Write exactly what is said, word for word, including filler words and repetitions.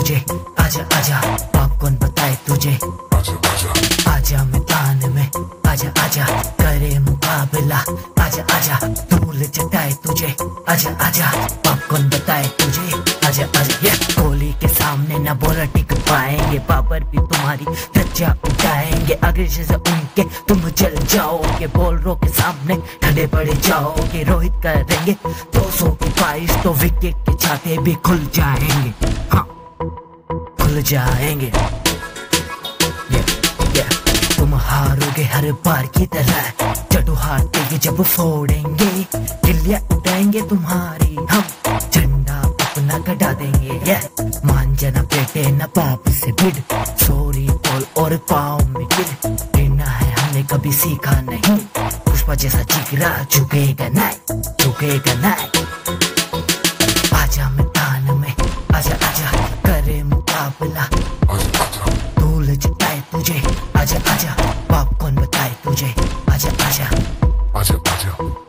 तुझे, आजा आजा पॉपकॉर्न बताए तुझे, आजा आजा आजा मैदान में, आजा आजा करे मुकाबला, आजा आजा धूल जताए तुझे, आजा आजा पॉपकॉर्न बताए तुझे, आजा आजा ये कोहली के सामने न बोला टिक पाएंगे, बाबर भी तुम्हारी धज्जा उठाएंगे, अगर से उनके तुम चल जाओगे, बॉलरों के सामने ठंडे पड़ जाओगे, रोहित करेंगे दो सौ की बाईस तो विकेट के छाते भी खुल जाएंगे, हाँ खुल जाएंगे। yeah, yeah. तुम हारोगे हर बार की तरह, जडू हारते ही जब फोड़ेंगे, गिल्लियां उठाएंगे तुम्हारी हम, झंडा अपना कटा देंगे। yeah. मान जाना बेटे न बाप से भिड़, सॉरी बोल और पाँव में गिर, गिरना है हमने कभी सीखा नहीं, पुष्पा जैसा जिगरा झुकेगा नहीं, झुकेगा नहीं। आजा मैदान में, आजा आजा करे मुकाबला, आजा आजा धूल जताए तुझे, आजा आजा पॉपकॉर्न बताए तुझे, आजा आजा आजा आजा